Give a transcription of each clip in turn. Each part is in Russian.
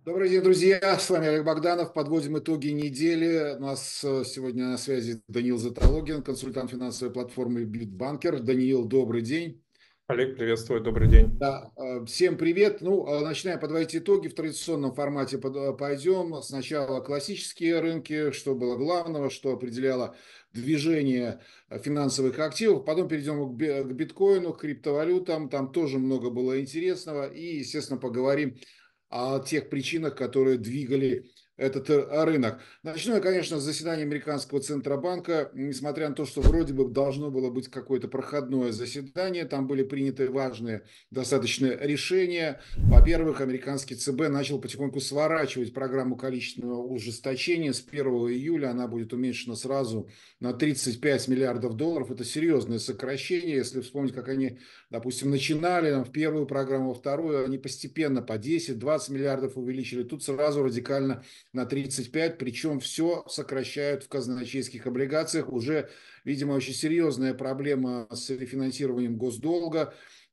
Добрый день, друзья. С вами Олег Богданов. Подводим итоги недели. У нас сегодня на связи Даниил Затологин, консультант финансовой платформы Битбанкер. Даниил, добрый день. Олег, приветствую, добрый день. Да, всем привет. Начинаем подводить итоги. В традиционном формате пойдем. Сначала классические рынки, что было главного, что определяло движение финансовых активов. Потом перейдем к биткоину, к криптовалютам. Там тоже много было интересного. И, естественно, поговорим о тех причинах, которые двигали этот рынок. Начну я, конечно, с заседания американского Центробанка. Несмотря на то, что вроде бы должно было быть какое-то проходное заседание, там были приняты важные достаточно решения. Во-первых, американский ЦБ начал потихоньку сворачивать программу количественного ужесточения. С 1 июля она будет уменьшена сразу на 35 миллиардов долларов. Это серьезное сокращение. Если вспомнить, как они, допустим, начинали в первую программу, во вторую, они постепенно по 10-20 миллиардов увеличили. Тут сразу радикально на 35, причем все сокращают в казначейских облигациях. Уже, видимо, очень серьезная проблема с рефинансированием госдолга.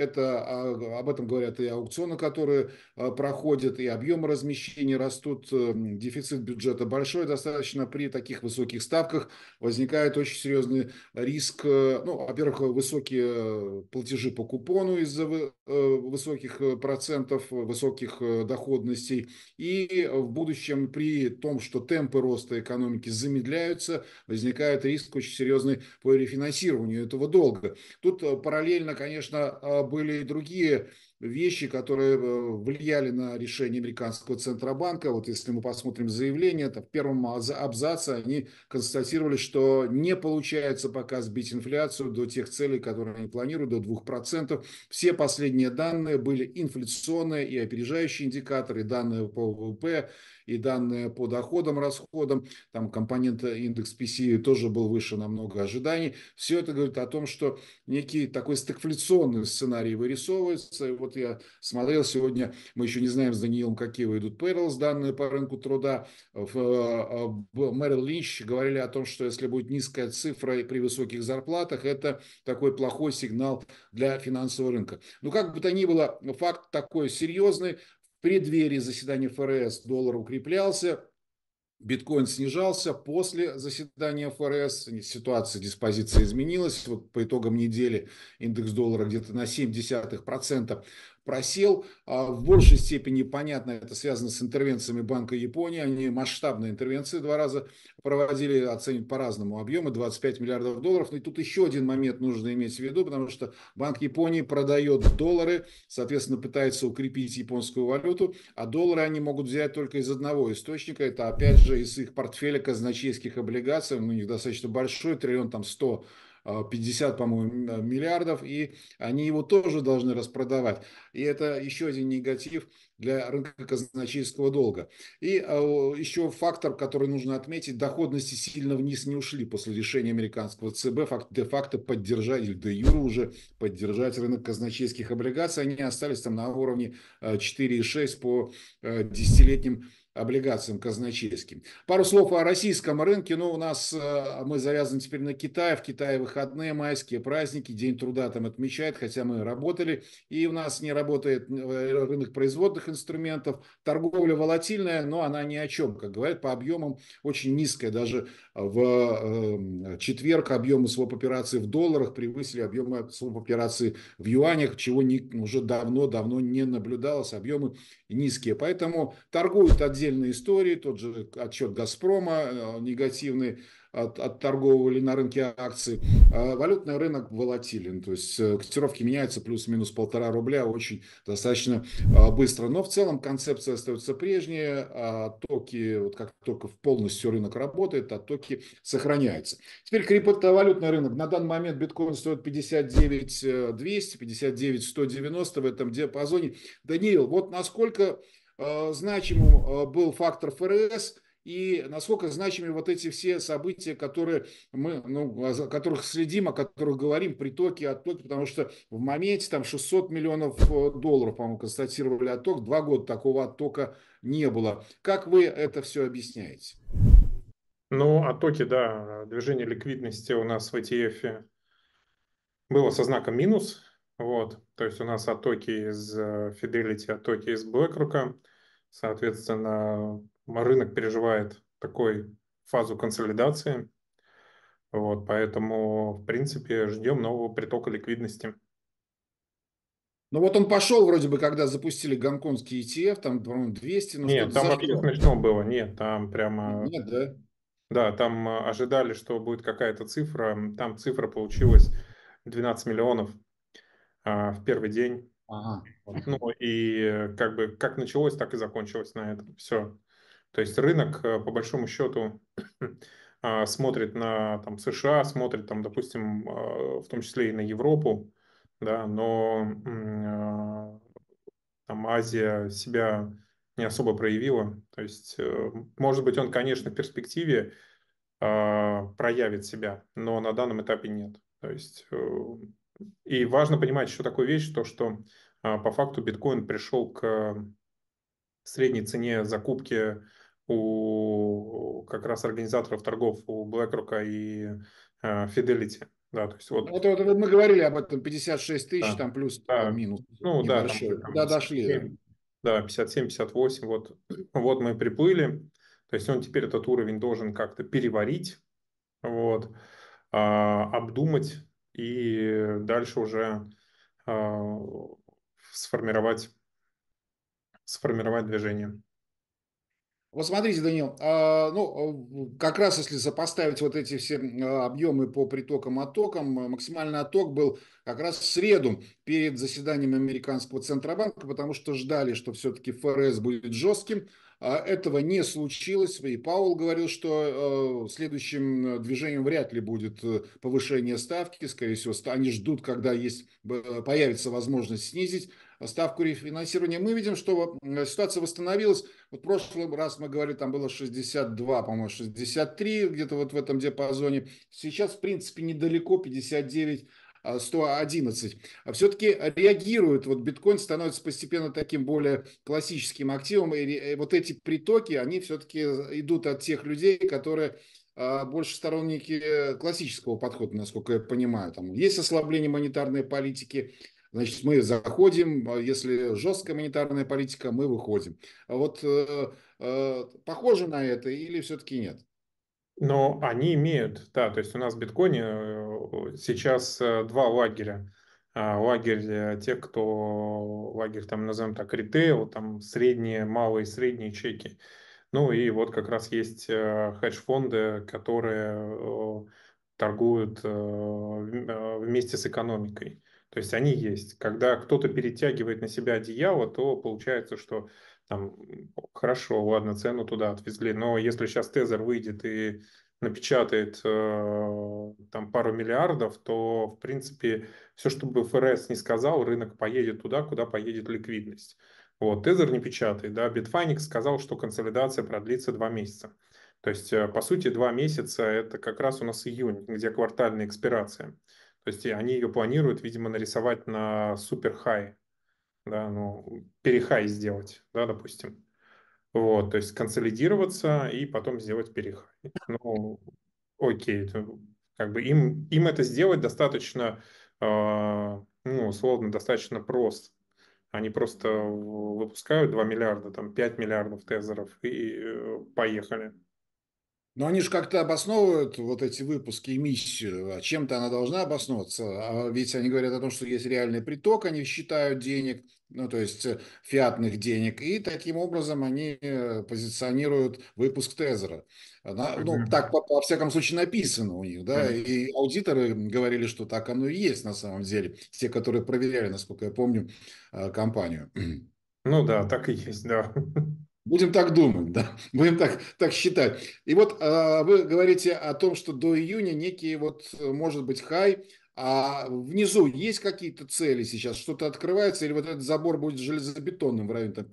Об этом говорят и аукционы, которые проходят, и объемы размещения растут, дефицит бюджета большой достаточно. При таких высоких ставках возникает очень серьезный риск. Во-первых, высокие платежи по купону из-за высоких процентов, высоких доходностей. И в будущем при том, что темпы роста экономики замедляются, возникает риск очень серьезный по рефинансированию этого долга. Тут параллельно, конечно, были и другие вещи, которые влияли на решение американского Центробанка. Вот если мы посмотрим заявление, то в первом абзаце они констатировали, что не получается пока сбить инфляцию до тех целей, которые они планируют, до 2%. Все последние данные были инфляционные и опережающие индикаторы, данные по ВВП и данные по доходам, расходам. Там компонент индекс PCE тоже был выше намного ожиданий. Все это говорит о том, что некий такой стагфляционный сценарий вырисовывается. И вот я смотрел сегодня, мы еще не знаем с Даниилом, какие выйдут payrolls, данные по рынку труда. В Merrill Lynch говорили о том, что если будет низкая цифра при высоких зарплатах, это такой плохой сигнал для финансового рынка. Ну, как бы то ни было, факт такой серьезный. В преддверии заседания ФРС доллар укреплялся, биткоин снижался. После заседания ФРС ситуация диспозиции изменилась. Вот по итогам недели индекс доллара где-то на 0,7% просел. В большей степени, понятно, это связано с интервенциями Банка Японии. Они масштабные интервенции 2 раза проводили, оценивают по-разному объемы, 25 миллиардов долларов. Но и тут еще один момент нужно иметь в виду, потому что Банк Японии продает доллары, соответственно, пытается укрепить японскую валюту, а доллары они могут взять только из одного источника. Это, опять же, из их портфеля казначейских облигаций. У них достаточно большой, триллион там 150, по-моему, миллиардов, и они его тоже должны распродавать. И это еще один негатив для рынка казначейского долга. И еще фактор, который нужно отметить, доходности сильно вниз не ушли после решения американского ЦБ де-факто поддержать, или де-юре уже поддержать рынок казначейских облигаций. Они остались там на уровне 4,6 по десятилетним облигациям казначейским. Пару слов о российском рынке. У нас мы завязаны теперь на Китай. В Китае выходные, майские праздники, День труда там отмечают, хотя мы работали. И у нас не работает рынок производных инструментов. Торговля волатильная, но она ни о чем. Как говорят, по объемам очень низкая. Даже в четверг объемы своп-операций в долларах превысили объемы своп-операций в юанях, чего уже давно не наблюдалось. Объемы низкие. Поэтому торгуют отдельные истории. Тот же отчет «Газпрома» негативный отторговывали на рынке акций. Валютный рынок волатилен, то есть котировки меняются плюс-минус 1,5 рубля очень достаточно быстро. Но в целом концепция остается прежняя. Оттоки, вот как только полностью рынок работает, оттоки сохраняются. Теперь криптовалютный рынок. На данный момент биткоин стоит 59 200, 59 190 в этом диапазоне. Даниил, вот насколько значимым был фактор ФРС и насколько значимы вот эти все события, которые мы, о которых следим, о которых говорим, притоки, оттоки, потому что в моменте там 600 миллионов долларов, по-моему, констатировали отток, 2 года такого оттока не было. Как вы это все объясняете? Ну, оттоки, да, движение ликвидности у нас в ETF было со знаком минус. Вот, то есть у нас оттоки из Fidelity, оттоки из BlackRock. Соответственно, рынок переживает такой фазу консолидации. Вот, поэтому, в принципе, ждем нового притока ликвидности. Ну вот он пошел вроде бы, когда запустили гонконгский ETF, там, по-моему, 200, ну Нет, что-то там вообще зашло. смешно было. Нет, там прямо, Нет, да? да, там ожидали, что будет какая-то цифра. Там цифра получилась 12 миллионов в первый день. Ага. Вот. Ну и как бы как началось, так и закончилось на этом. Все. То есть рынок, по большому счету, смотрит на там, США, смотрит там, допустим, в том числе и на Европу, да, но там Азия себя не особо проявила. То есть, может быть, он, конечно, в перспективе проявит себя, но на данном этапе нет. То есть, и важно понимать еще такую вещь, то, что по факту биткоин пришел к средней цене закупки у как раз организаторов торгов, у BlackRock и Fidelity. Да, то есть Ну, вот, вот мы говорили об этом, 56 тысяч, да, там плюс да, минус ну да, там уже небольшой. там Куда дошли, да? 57, да, 57-58, вот, вот мы приплыли. То есть он теперь этот уровень должен как-то переварить, вот, обдумать и дальше уже а, сформировать, сформировать движение. Вот смотрите, Данил, ну, как раз если сопоставить вот эти все объемы по притокам, оттокам, максимальный отток был как раз в среду перед заседанием американского Центробанка, потому что ждали, что все-таки ФРС будет жестким. Этого не случилось, и Пауэлл говорил, что следующим движением вряд ли будет повышение ставки, скорее всего, они ждут, когда появится возможность снизить ставку рефинансирования. Мы видим, что ситуация восстановилась. Вот в прошлый раз мы говорили, там было 62, по-моему, 63, где-то вот в этом диапазоне. Сейчас, в принципе, недалеко, 59, 111. А все-таки реагирует, вот биткоин становится постепенно таким более классическим активом, и вот эти притоки, они все-таки идут от тех людей, которые больше сторонники классического подхода, насколько я понимаю. Там есть ослабление монетарной политики, значит, мы заходим, если жесткая монетарная политика, мы выходим. А вот похоже на это или все-таки нет? Но они имеют, да, то есть у нас в биткоине сейчас два лагеря. Лагерь тех, кто, лагерь там, назовем так, ритейл, там средние, малые, средние чеки. Ну и вот как раз есть хедж-фонды, которые торгуют вместе с экономикой. То есть они есть. Когда кто-то перетягивает на себя одеяло, то получается, что там, хорошо, ладно, цену туда отвезли, но если сейчас Тезер выйдет и напечатает там пару миллиардов, то, в принципе, все, что бы ФРС не сказал, рынок поедет туда, куда поедет ликвидность. Вот, Тезер не печатает, да, Bitfinex сказал, что консолидация продлится 2 месяца. То есть, по сути, 2 месяца – это как раз у нас июнь, где квартальная экспирация. То есть, и они ее планируют, видимо, нарисовать на супер хай, да, ну, перехай сделать, да, допустим. Вот, то есть консолидироваться и потом сделать перехай. Ну, окей, как бы им это сделать достаточно, ну, условно, достаточно просто. Они просто выпускают 2 миллиарда, там 5 миллиардов тезеров и поехали. Но они же как-то обосновывают вот эти выпуски эмиссию, а чем-то она должна обосновываться. А ведь они говорят о том, что есть реальный приток, они считают денег, ну то есть фиатных денег, и таким образом они позиционируют выпуск Тезера. Ну, Мгм. так, во всяком случае, написано у них, да, Мгм. и аудиторы говорили, что так оно и есть на самом деле, те, которые проверяли, насколько я помню, компанию. Ну да, так и есть, да. Будем так думать, да, будем так считать. И вот вы говорите о том, что до июня некий вот может быть хай, а внизу есть какие-то цели сейчас, что-то открывается, или вот этот забор будет железобетонным в районе там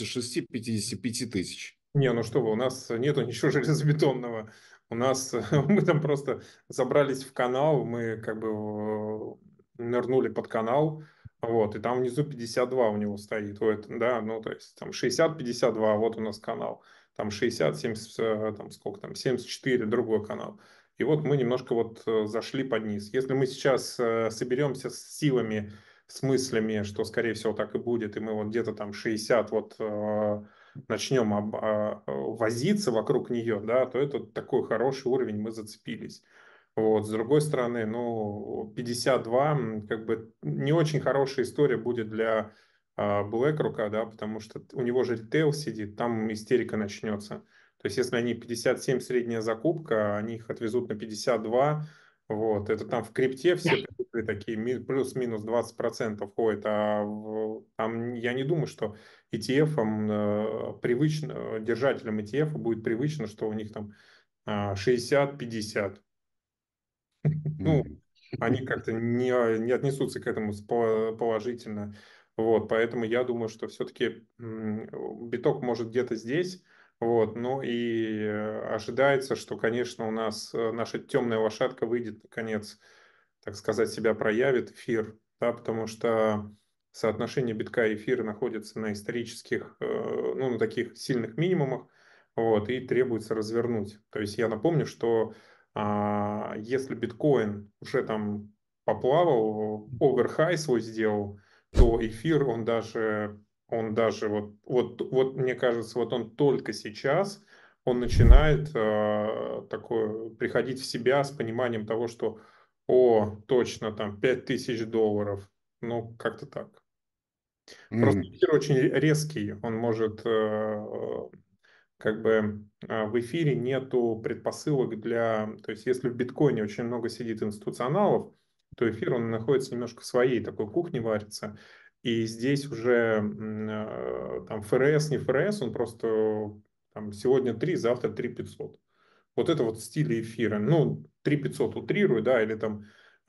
56-55 тысяч? Не, ну что вы, у нас нету ничего железобетонного. У нас мы там просто забрались в канал, мы как бы нырнули под канал, вот, и там внизу 52 у него стоит, вот, да, ну, то есть там 60-52, вот у нас канал, там 60, 70, там сколько там, 74, другой канал. И вот мы немножко вот зашли под низ. Если мы сейчас соберемся с силами, с мыслями, что, скорее всего, так и будет, и мы вот где-то там 60 вот начнем возиться вокруг нее, да, то это такой хороший уровень, мы зацепились. Вот. С другой стороны, ну, 52, как бы не очень хорошая история будет для BlackRock, да, потому что у него же ритейл сидит, там истерика начнется. То есть, если они 57 средняя закупка, они их отвезут на 52, вот, это там в крипте все прибыли такие плюс-минус 20% ходят, там я не думаю, что ETF привычно, держателям ETF будет привычно, что у них там 60-50. Ну, Мгм. они как-то не отнесутся к этому положительно. Вот, поэтому я думаю, что все-таки биток может где-то здесь. Вот, ну и ожидается, что, конечно, у нас наша темная лошадка выйдет, наконец, так сказать, себя проявит, эфир, да, потому что соотношение битка и эфира находится на исторических, ну, на таких сильных минимумах, вот, и требуется развернуть. То есть я напомню, что если биткоин уже там поплавал, оверхай свой сделал, то эфир, он даже вот мне кажется, вот он только сейчас, он начинает такое приходить в себя с пониманием того, что, точно, там, $5000, ну, как-то так. Просто Мгм. эфир очень резкий, он может как бы в эфире нету предпосылок для... То есть если в биткоине очень много сидит институционалов, то эфир, он находится немножко в своей такой кухне, варится. И здесь уже там ФРС, не ФРС, он просто там, сегодня 3, завтра 3 500. Вот это вот стиль эфира. Ну, 3 500 утрирую, да, или там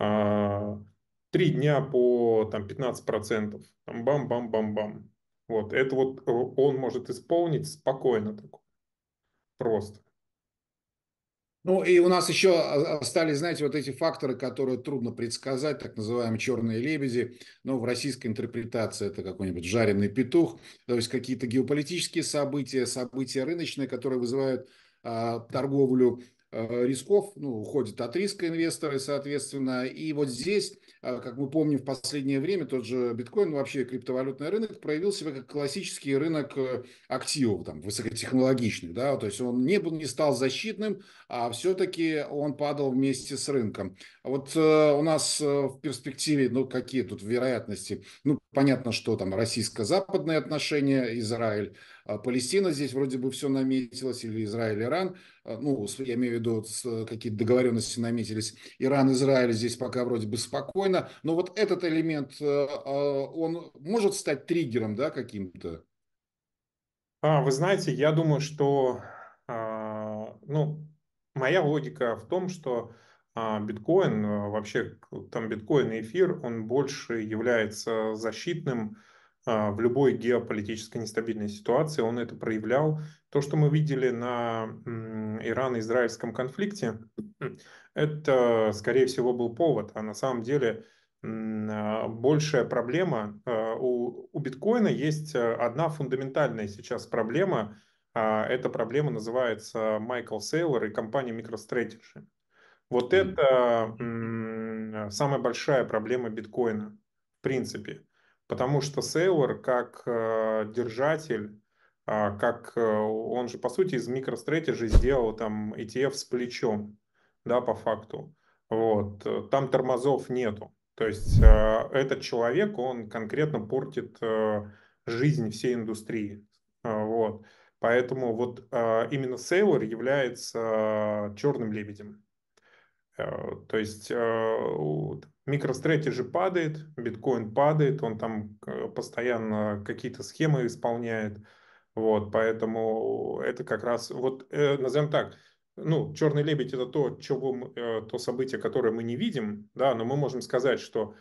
3 дня по там, 15%. Там бам-бам-бам-бам. Вот, это вот он может исполнить спокойно так, просто. Ну и у нас еще остались, знаете, вот эти факторы, которые трудно предсказать, так называемые черные лебеди. Но в российской интерпретации это какой-нибудь жареный петух, то есть какие-то геополитические события, события рыночные, которые вызывают торговлю рисков, ну, уходят от риска инвесторы, соответственно. И вот здесь, как мы помним, в последнее время тот же биткоин, вообще криптовалютный рынок проявил себя как классический рынок активов, там, высокотехнологичных, да, то есть он не стал защитным, а все-таки он падал вместе с рынком. А вот у нас в перспективе, ну, какие тут вероятности? Ну, понятно, что там российско-западные отношения, Израиль, Палестина, здесь вроде бы все наметилось, или Израиль-Иран, ну, я имею в виду, какие-то договоренности наметились. Иран-Израиль здесь пока вроде бы спокойно, но вот этот элемент, он может стать триггером, да, каким-то? Вы знаете, я думаю, что, ну, моя логика в том, что биткоин, вообще там биткоин и эфир, он больше является защитным в любой геополитической нестабильной ситуации. Он это проявлял. То, что мы видели на ирано-израильском конфликте, это, скорее всего, был повод. А на самом деле большая проблема. У биткоина есть одна фундаментальная сейчас проблема. Эта проблема называется Майкл Сейлор и компания MicroStrategy. Вот М. это самая большая проблема биткоина, в принципе. Потому что Сейлор как держатель, он же, по сути, из MicroStrategy сделал там ETF с плечом, да, по факту. Вот. Там тормозов нету. То есть этот человек, он конкретно портит жизнь всей индустрии. Вот. Поэтому вот именно Сейлор является черным лебедем. То есть MicroStrategy падает, биткоин падает, он там постоянно какие-то схемы исполняет. Вот, поэтому это как раз, вот назовем так, ну, черный лебедь это то событие, которое мы не видим, да, но мы можем сказать, что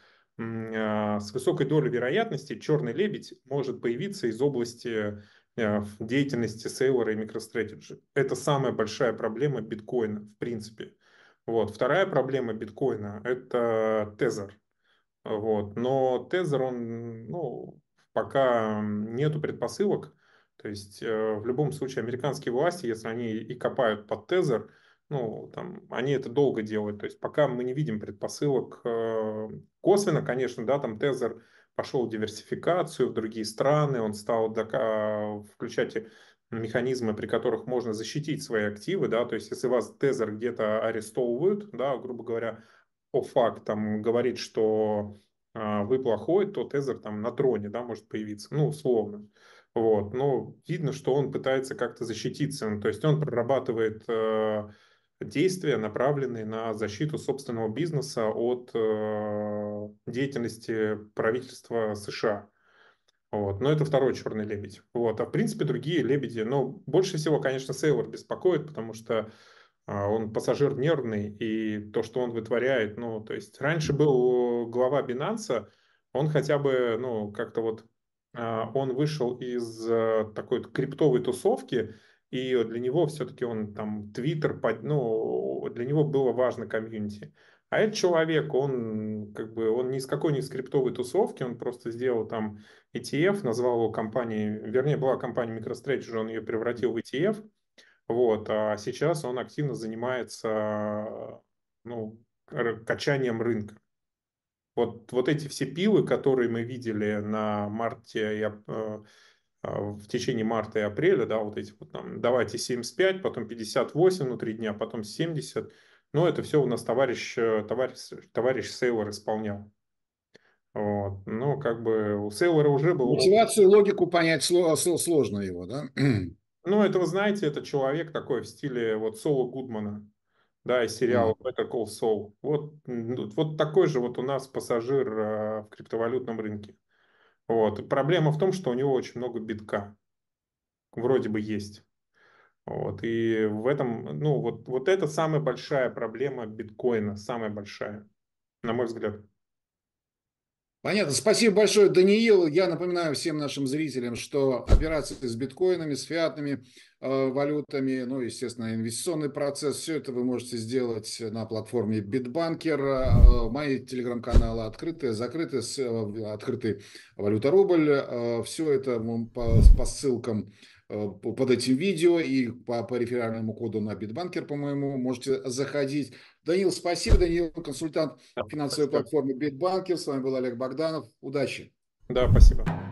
с высокой долей вероятности черный лебедь может появиться из области деятельности Сейлора и MicroStrategy. Это самая большая проблема биткоина, в принципе. Вот. Вторая проблема биткоина – это тезер. Вот. Но тезер, он, ну, пока нету предпосылок. То есть в любом случае американские власти, если они и копают под тезер, ну, там, они это долго делают. То есть пока мы не видим предпосылок. Косвенно, конечно, да, там тезер пошел в диверсификацию в другие страны, он стал включать механизмы, при которых можно защитить свои активы, да, то есть если вас тезер где-то арестовывают, да, грубо говоря, по фактам говорит, что вы плохой, то тезер там на троне, да, может появиться, ну, условно. Вот. Но видно, что он пытается как-то защититься, то есть он прорабатывает действия, направленные на защиту собственного бизнеса от деятельности правительства США. Вот. Но это второй черный лебедь. Вот. А в принципе другие лебеди, ну, больше всего, конечно, Сейлор беспокоит, потому что он пассажир нервный, и то, что он вытворяет, ну, то есть раньше был глава Binance, он хотя бы, ну, как-то вот, он вышел из такой криптовой тусовки, и для него все-таки он там Твиттер, ну, для него было важно комьюнити. А этот человек, он как бы, он ни из какой не из криптовой тусовки, он просто сделал там ETF, назвал его компанией, вернее, была компания MicroStrategy, он ее превратил в ETF, вот, а сейчас он активно занимается, ну, качанием рынка. Вот эти все пилы, которые мы видели на марте в течение марта и апреля, да, вот эти вот там, давайте 75, потом 58 внутри дня, потом 70, ну, это все у нас товарищ Сейлор исполнял. Вот. Ну, как бы у Сейлора уже был опыт. Мотивацию, логику понять сложно его, да? Ну, это, вы знаете, это человек такой в стиле вот Соло Гудмана, да, из сериала Мгм. Better Call Saul. Вот, вот такой же вот у нас пассажир в криптовалютном рынке. Вот. И проблема в том, что у него очень много битка. Вроде бы есть. Вот. И в этом, ну, вот это самая большая проблема биткоина, самая большая, на мой взгляд. Понятно. Спасибо большое, Даниил. Я напоминаю всем нашим зрителям, что операции с биткоинами, с фиатными валютами, ну, естественно, инвестиционный процесс, все это вы можете сделать на платформе Bitbanker. Мои телеграм-каналы открыты, закрыты, открыты валюта рубль. Все это по ссылкам под этим видео и по реферальному коду на Bitbanker, по-моему, можете заходить. Даниил, спасибо. Даниил, консультант Да, финансовой спасибо. платформы Bitbanker. С вами был Олег Богданов. Удачи! Да, спасибо.